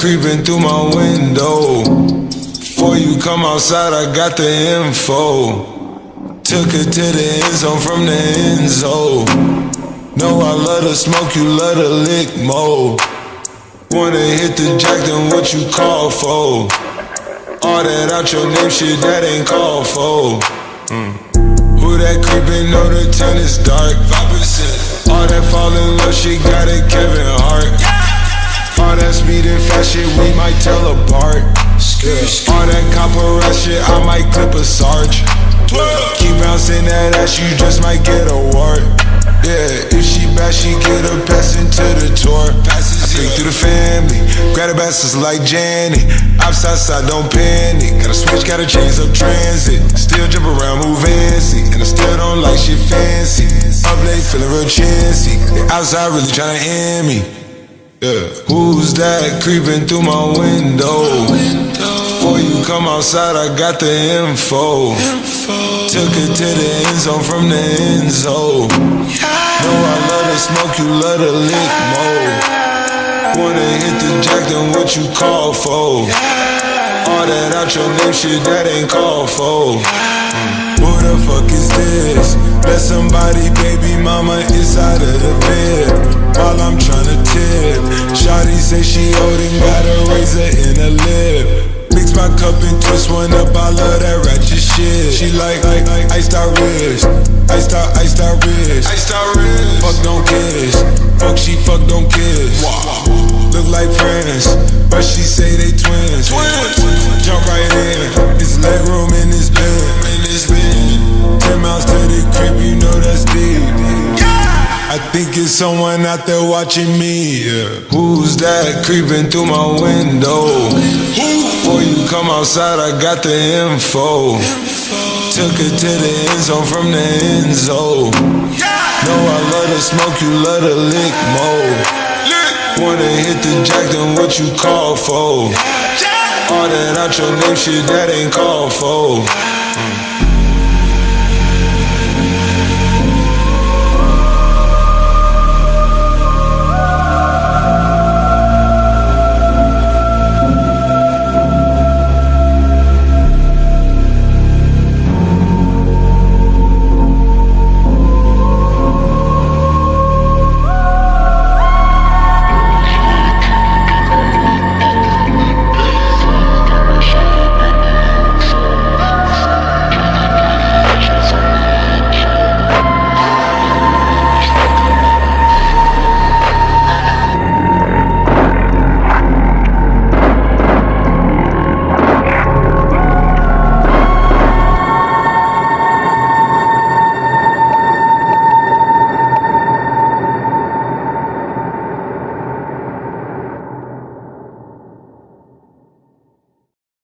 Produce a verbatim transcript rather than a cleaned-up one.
creeping through my window. Before you come outside, I got the info. Took her to the end zone from the end zone. Know I love to smoke, you love to lick more. Wanna hit the jack, then what you call for? All that out your name shit, that ain't called for. mm. Who that creepin', know the town is dark. five percent. All that fall in love shit, got it Kevin Hart. All that speed and fast shit, we might tell apart. Yeah. All that copper ass shit, I might clip a sarge. Keep bouncing that ass, you just might get a wart. Yeah, if she bad, she get a pass into the tour. I think through the family, grab the bastards like Janet. Outside side, don't panic. Gotta switch, gotta change up transit. Still jump around, move fancy, and I still don't like shit fancy. Up late, feeling real chancy. They outside really tryna end me. Yeah. Who's that creeping through my window? Before you come outside, I got the info. Took her to the end zone from the end zone. Know I love to smoke, you love to lick more. Wanna hit the jack, then what you call for? All that out your name shit, that ain't called for. mm. Who the fuck is this? Bet somebody, baby mama inside of the bed while I'm tryna tip. Shawty say she holding, got a razor in her lip. Mix my cup and twist one up, I love that ratchet shit. She like, like, like, iced out wrist, iced out, iced out wrist, iced out wrist. Fuck don't kiss, fuck she fuck don't kiss. Look like friends, but she say they twins. Twins, jump right in, it's leg room in this bed, in this bed. Ten miles to the crib, you know that's deep. I think it's someone out there watching me. Yeah. Who's that creeping through my window? Before you come outside, I got the info. Took her to the end zone from the end zone. Know I love to smoke, you love to lick more. Wanna hit the jack, then what you call for? All that out your name shit, that ain't called for. mm.